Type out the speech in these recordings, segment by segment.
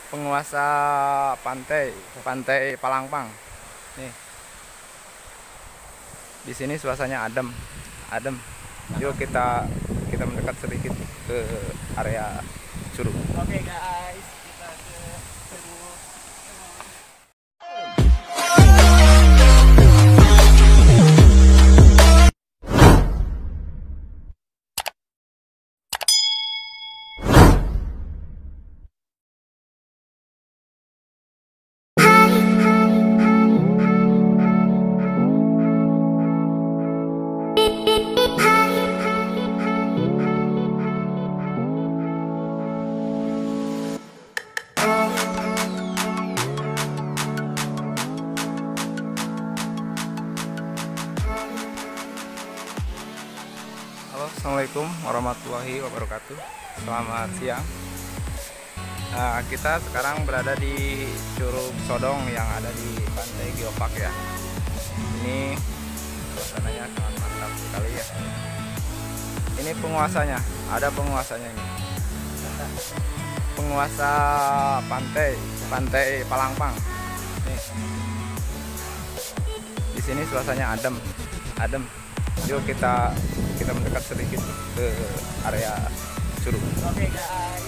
penguasa pantai Pantai Palangpang. Nih, di sini suasananya adem. Yuk kita mendekat sedikit ke area curug. Oke guys, kita ke curug. Halo, assalamualaikum warahmatullahi wabarakatuh. Selamat siang. Kita sekarang berada di Curug Sodong yang ada di Pantai Geopark ya. Ini suasananya sangat mantap sekali ya. Ini penguasanya, ada penguasanya ini. Penguasa Pantai Palangpang. Nih. Di sini suasananya adem. Yuk kita mendekat sedikit ke area curug. Oke guys.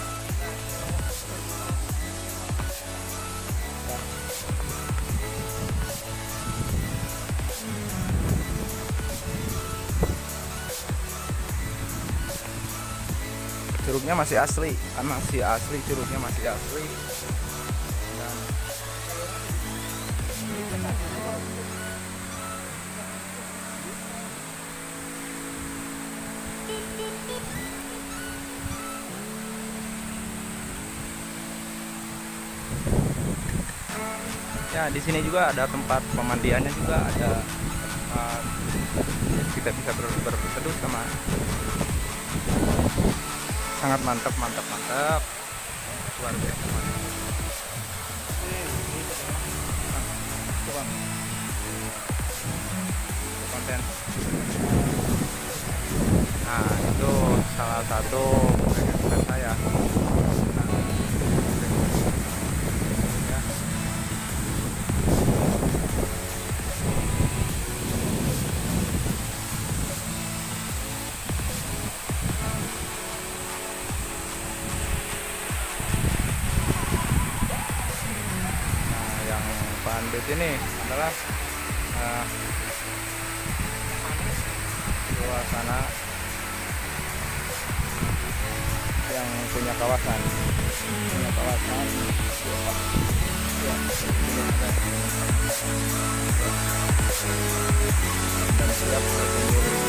Curugnya masih asli, curugnya masih asli. Dan ya, di sini juga ada tempat pemandiannya juga ada. tempat kita bisa berteduh sama. Sangat mantap. Luar biasa mantap. Coba. Konten. Nah, itu salah satu kegiatan saya. Nah, ya. Yang pandit ini adalah suasana yang punya kawasan ya, dan siap berkunjung di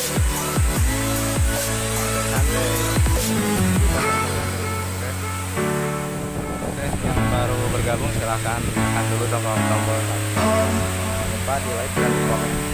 sini santai. Oke, yang baru bergabung silahkan tekan dulu tombol subscribe. Jangan lupa di like dan komen.